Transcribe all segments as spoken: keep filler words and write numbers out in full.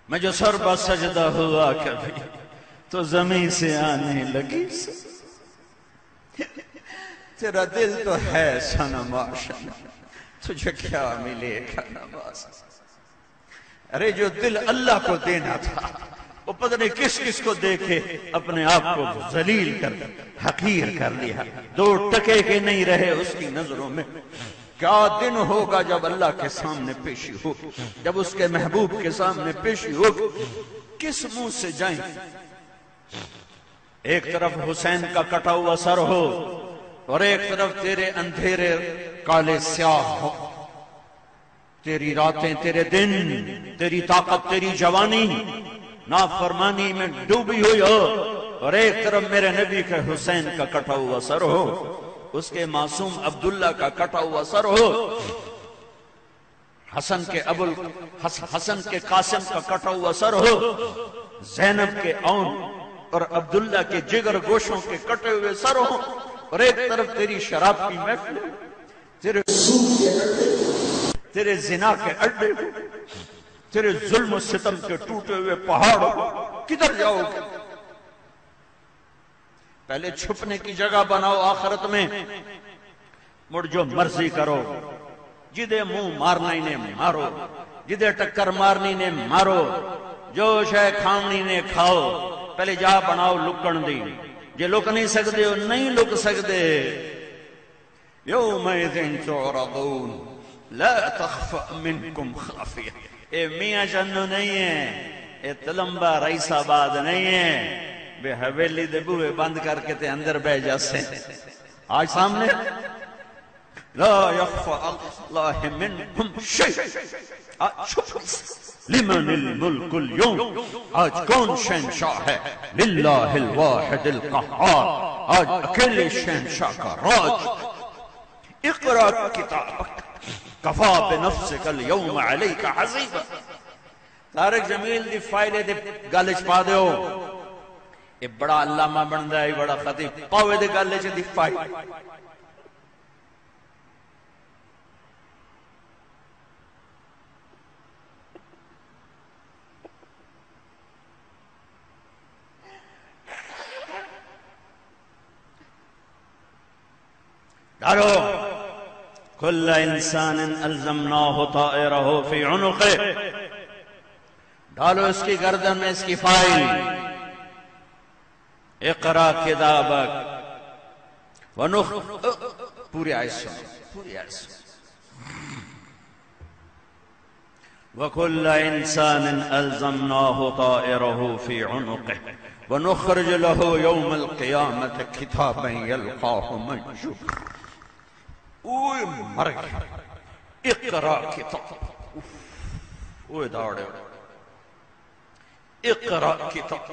میں جو سر بس سجدہ ہوا کبھی تو زمین سے آنے لگی تیرا دل تو ہے صنم آشنا تجھے کیا ملے گا نواز. ارے جو دل اللہ کو دینا تھا وہ پتہ نہیں کس کس کو دے کے اپنے آپ کو ذلیل کر حقیر کر لیا. دو ٹکے کے نہیں رہے اس کی نظروں میں. کیا دن ہوگا جب اللہ کے سامنے پیشی ہوگی, جب اس کے محبوب کے سامنے پیشی ہوگی, کس منہ سے جائیں. ایک طرف حسین کا کٹا ہوا سر ہو اور ایک طرف تیرے اندھیرے کالے سیاہ ہو, تیری راتیں تیرے دن, تیری طاقت تیری جوانی نافرمانی میں ڈوبی ہوئی ہو, اور ایک طرف میرے نبی کے حسین کا کٹا ہوا سر ہو, اس کے معصوم عبداللہ کا کٹا ہوا سر ہو, حسن کے ابو حسن کے قاسم کا کٹا ہوا سر ہو, زینب کے اون اور عبداللہ کے جگر گوشوں کے کٹے ہوئے سر ہو, اور ایک طرف تیری شراب کی محفل, تیرے سود کے اڈے, تیرے زنا کے اڈے, تیرے ظلم و ستم کے ٹوٹے ہوئے پہاڑ, کدھر جاؤ گے؟ پہلے چھپنے کی جگہ بناؤ آخرت میں, مڑ جو مرضی کرو, جدے منہ مارنی نے مارو, جدے ٹکر مارنی نے مارو, جو شے کھامنی نے کھاؤ, پہلے جا بناؤ لکن دی. جے لک نہیں سکتے ہو نہیں لک سکتے. یومئذ تعرضون لا تخفى منکم خافیہ. اے میاں چندو نہیں ہے, اے تلمبا رئیس آباد نہیں ہے, بے حویلی دے بوئے بند کر کے تے اندر بے جاسے. آج سامنے لا یخفى اللہ منکم شیء. آج چھپ لمن الملک اليوم, آج کون شہنشاہ ہے؟ للہ الواحد القہار, آج اکیلے شہنشاہ کا راج. اقرأ کتابک کفا بنفسک اليوم علیک حسیبا. طارق جمیل دی فائلے دے گالچ پا دیو, اے بڑا علامہ بندہ ہے, بڑا خطیب, پاوے دے گالچ دی فائلے. ڈالو کل انسان الزمناہ طائرہ فی عنقہ, ڈالو اس کی گردن میں اس کی فائل. اقرا کتابک ونخ پوری آیت سن, پوری آیت سن. وکل انسان الزمناہ طائرہ فی عنقہ ونخرج له یوم القیامت کتابا یلقاہ منشورا. اوہ مر گیا. اقرا کتاب, اوہ داڑے, اقرا کتاب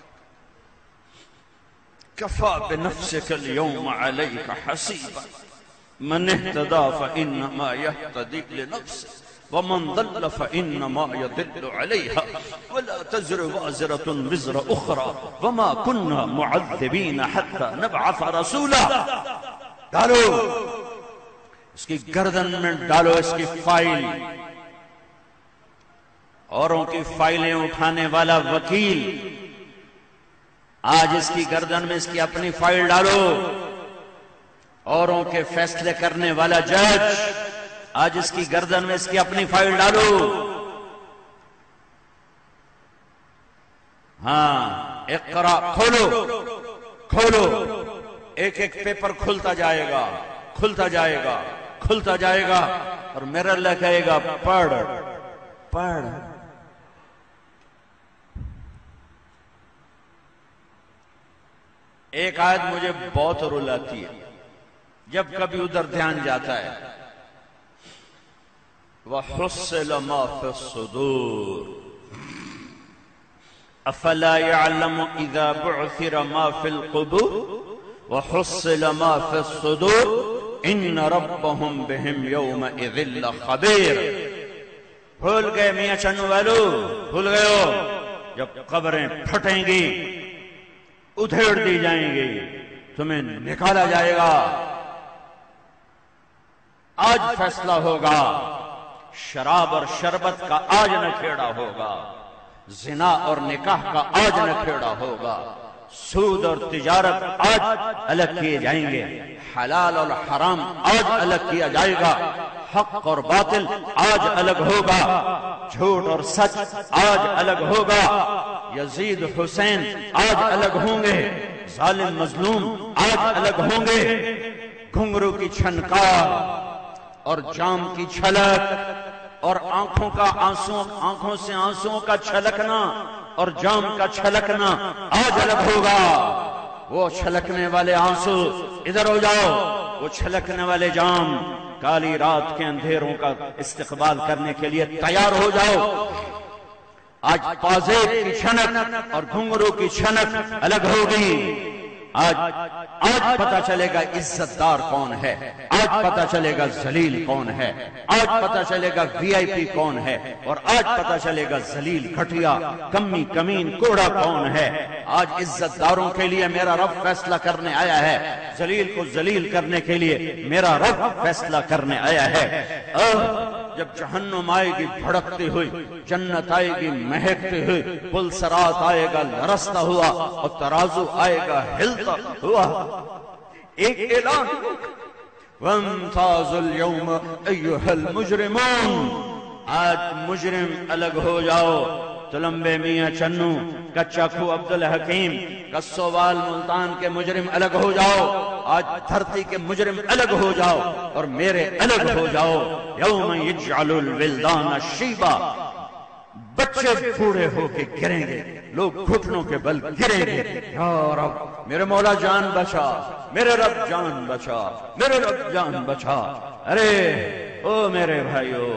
کفا بنفسک اليوم علیک حسیبا. من اہتدى فإنما يهتدي لنفسه ومن ضل فإنما يضل عليها ولا تزر وازرة وزر أخرى وما كنا معذبين حتى نبعث رسولا. ڈالو اس کی گردن میں, ڈالو اس کی فائل. اوروں کی فائلیں اٹھانے والا وکیل, آج اس کی گردن میں اس کی اپنی فائل ڈالو. اوروں کے فیصلے کرنے والا جج, آج اس کی گردن میں اس کی اپنی فائل ڈالو. ہاں, اقرا, کھولو کھولو, ایک ایک پیپر کھلتا جائے گا, کھلتا جائے گا, کھلتا جائے گا, اور میرا اللہ کہے گا پڑھ پڑھ. ایک آیت مجھے بہت رلاتی ہے جب کبھی ادھر دھیان جاتا ہے. وَحُصِّلَ مَا فِي الصُّدُورِ أَفَلَا يَعْلَمُ إِذَا بُعْثِرَ مَا فِي الْقُبُورِ وَحُصِّلَ مَا فِي الصُّدُورِ إِنَّ رَبَّهُمْ بِهِمْ يَوْمَئِذٍ لَخَبِيرٌ. بھول گئے میاں چنو والو, بھول گئے ہو جب قبریں پھٹیں گی, ادھیڑ دی جائیں گی, تمہیں نکالا جائے گا. آج فیصلہ ہوگا, شراب اور شربت کا آج نہ کھیڑا ہوگا. زنا اور نکاح کا آج نہ کھیڑا ہوگا، سود اور تجارت آج الگ کیے جائیں گے، حلال اور حرام آج الگ کیا جائے گا، حق اور باطل آج الگ ہوگا، جھوٹ اور سچ آج الگ ہوگا، یزید حسین آج الگ ہوں گے، ظالم مظلوم آج الگ ہوں گے، گھنگرو کی چھنکار اور جام کی چھلک اور آنکھوں کا آنسوں آنکھوں سے آنسوں کا چھلکنا اور جام کا چھلکنا آج الگ ہوگا۔ وہ چھلکنے والے آنسو ادھر ہو جاؤ، وہ چھلکنے والے جام کالی رات کے اندھیروں کا استقبال کرنے کے لیے تیار ہو جاؤ۔ آج پازیب کی چھنک اور گھنگرو کی چھنک الگ ہوگی۔ آج آج پتہ چلے گا عزت دار کون ہے، آج پتہ چلے گا ذلیل کون ہے، آج پتہ چلے گا وی آئی پی کون ہے، اور آج پتہ چلے گا ذلیل گھٹیا کمی کمین کوڑا کون ہے۔ آج عزت داروں کے لیے میرا رب فیصلہ کرنے آیا ہے، ذلیل کو ذلیل کرنے کے لیے میرا رب فیصلہ کرنے آیا ہے۔ جب جہنم آئے گی بھڑکتی ہوئی، جنت آئے گی مہکتی ہوئی، پل صراط آئے گا لرزتا ہوا اور ترازو آئے گا ہلتا ہوا، ایک اعلان، وَامْتَازُوا الْيَوْمَ أَيُّهَا الْمُجْرِمُونَ، آج مجرم الگ ہو جاؤ۔ تلمبے میاں چنو، کچا کھو عبدالحکیم، کسووال ملتان کے مجرم الگ ہو جاؤ، آج دھرتی کے مجرم الگ ہو جاؤ اور میرے الگ ہو جاؤ۔ یوم یجعل الولدان شیبا، بچے بوڑھے ہو کے گریں گے، لوگ گھٹنوں کے بل گریں گے، یا رب میرے مولا جان بچا، میرے رب جان بچا، میرے رب جان بچا۔ ارے او میرے بھائیو،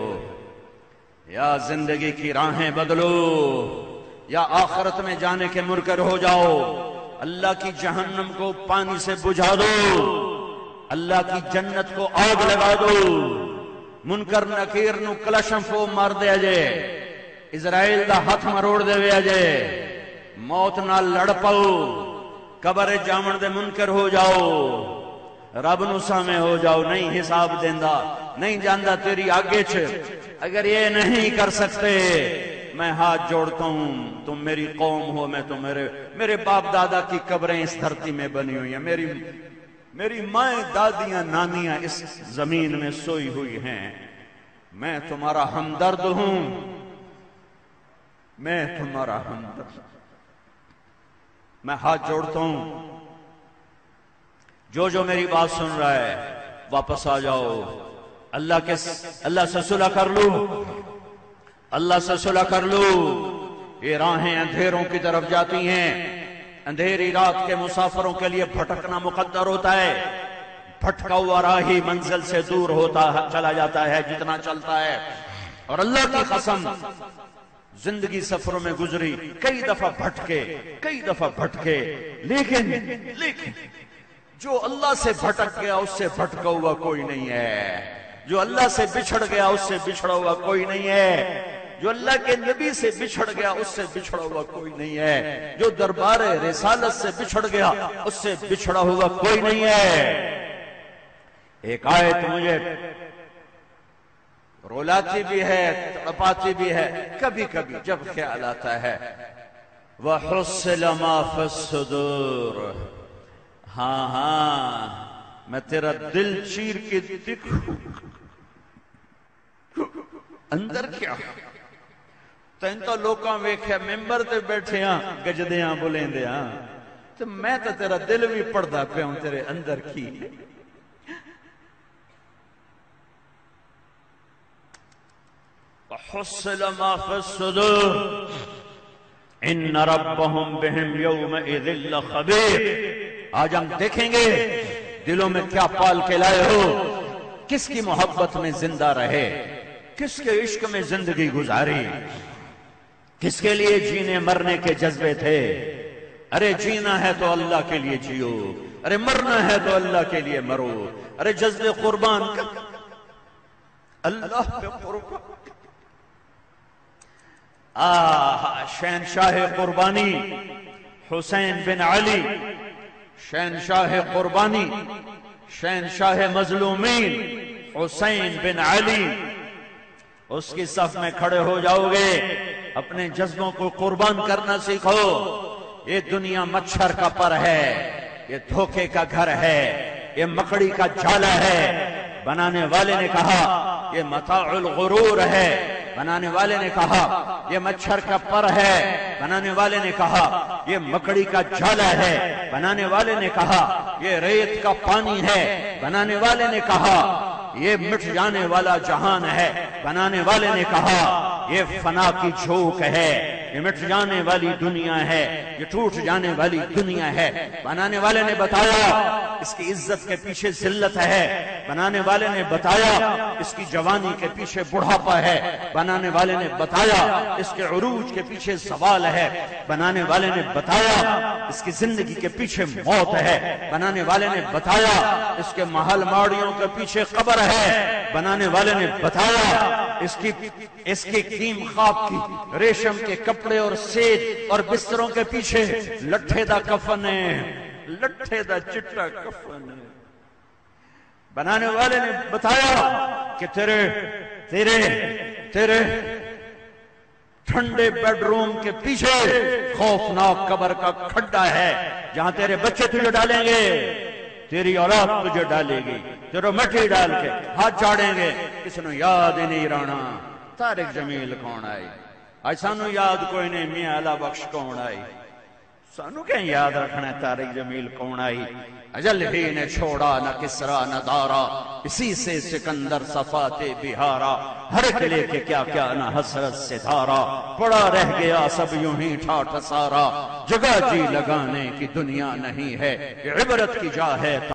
یا زندگی کی راہیں بدلو یا آخرت میں جانے کے منکر ہو جاؤ۔ اللہ کی جہنم کو پانی سے بجھا دو، اللہ کی جنت کو آگ لگا دو، منکر نکیر نو کلشم فو مار دیا جے، اسرائیل دا ہاتھ مروڑ دے ویا جے، موت نہ لڑ پاؤ، قبر جامن دے منکر ہو جاؤ، رب نو سامنے ہو جاؤ، نہیں حساب دیندہ، نہیں جاندہ تیری آگے چھے۔ اگر یہ نہیں کر سکتے میں ہاتھ جوڑتا ہوں، تم میری قوم ہو، میں تو میرے میرے باپ دادا کی قبریں اس دھرتی میں بنی ہوئی ہیں، میری میری مائیں دادیاں نانیاں اس زمین میں سوئی ہوئی ہیں، میں تمہارا ہمدرد ہوں، میں تمہارا ہمدرد، میں ہاتھ جوڑتا ہوں۔ جو جو میری بات سن رہا ہے واپس آ جاؤ، اللہ کے اللہ سے صلح کر لو، اللہ سے صلح کر لو۔ یہ راہیں اندھیروں کی طرف جاتی ہیں، اندھیری رات کے مسافروں کے لیے بھٹکنا مقدر ہوتا ہے، بھٹکا ہوا راہی منزل سے دور ہوتا چلا جاتا ہے جتنا چلتا ہے۔ اور اللہ کی قسم زندگی سفروں میں گزری، کئی دفعہ بھٹکے کئی دفعہ بھٹکے لیکن لیکن جو اللہ سے بھٹک گیا اس سے بھٹکا ہوا کوئی نہیں ہے، جو اللہ سے بچھڑ گیا اس سے بچھڑا ہوا کوئی نہیں ہے، جو اللہ کے نبی سے بچھڑ گیا اس سے بچھڑا ہوا کوئی نہیں ہے، جو دربار رسالت سے بچھڑ گیا اس سے بچھڑا ہوا کوئی نہیں ہے۔ ایک آیت مجھے رولاتی بھی ہے، تڑپاتی بھی ہے، کبھی کبھی جب خیال آتا ہے، وَحُصِّلَ مَا فِي الصُّدُورِ، ہاں ہاں میں تیرا دل چیر کے دکھوں، اندر کیا تین تو لوکاں ویکھیا ممبر تے بیٹھے ہاں گجدیاں بولیں ہاں، تو میں تو تیرا دل بھی پڑھدا پیا ہوں، تیرے اندر کی۔ وَحُصِّلَ مَا فِي الصُّدُورِ إِنَّ رَبَّهُمْ بِهِمْ يَوْمَئِذٍ لَخَبِيرٌ۔ آج ہم دیکھیں گے دلوں میں کیا پال کے لائے ہو، کس کی محبت میں زندہ رہے، کس کے عشق میں زندگی گزاری، کس کے لیے جینے مرنے کے جذبے تھے۔ ارے جینا ہے تو اللہ کے لیے جیو، ارے مرنا ہے تو اللہ کے لیے مرو، ارے جذبے قربان اللہ پہ قربان۔ آہ شہنشاہ قربانی حسین بن علی، شہنشاہ قربانی شہنشاہ مظلومین حسین بن علی، اس کی صف میں کھڑے ہو جاؤ گے، اپنے جذبوں کو قربان کرنا سیکھو۔ یہ دنیا مچھر کا پر ہے، یہ دھوکے کا گھر ہے، یہ مکڑی کا جالا ہے۔ بنانے والے نے کہا یہ متاع الغرور ہے، بنانے والے نے کہا یہ مچھر کا پر ہے، بنانے والے نے کہا یہ مکڑی کا جالا ہے، بنانے والے نے کہا یہ ریت کا پانی ہے، بنانے والے نے کہا یہ مٹ جانے والا جہان ہے، بنانے والے نے کہا یہ فنا کی جھوک ہے، یہ مٹ جانے والی دنیا ہے، یہ ٹوٹ جانے والی دنیا ہے۔ بنانے والے نے بتایا اس کی عزت کے پیچھے ذلت ہے، بنانے والے نے بتایا اس کی جوانی کے پیچھے بڑھاپا ہے، بنانے والے نے بتایا اس کے عروج کے پیچھے زوال ہے، بنانے والے نے بتایا اس کی زندگی کے پیچھے موت ہے، بنانے والے نے بتایا اس کے محل ماڑیوں کے پیچھے قبر ہے، بنانے والے نے بتایا اس کی اس کی قیم خواب کی ریشم کے کپڑے اور سید اور بستروں کے پیچھے لٹھے دا کفن ہے، لٹھے دا چٹا کفن ہے۔ بنانے والے نے بتایا کہ تیرے تیرے تیرے ٹھنڈے بیڈ روم کے پیچھے خوفناک قبر کا کھڈا ہے، جہاں تیرے بچے تجھے ڈالیں گے، تیری اولاد تجھے ڈالے گی، تیرے مٹی ڈال کے ہاتھ چاڑیں گے، کس نے یاد ہی نہیں رانا طارق جمیل کون آئی۔ آج سانو یاد کوئی نہیں میاں اللہ بخش کون آئی، سانو کہیں یاد رکھنا ہے طارق جمیل کون آئی۔ اجل ہی نے چھوڑا نہ کسرا نہ دارا، اسی سے سکندر صفات بہارا، ہر ایک لے کے کیا کیا نہ حسرت سے دھارا، پڑا رہ گیا سب یوں ہی ٹھاٹھ سارا، جگہ جی لگانے کی دنیا نہیں ہے، یہ عبرت کی جا ہے۔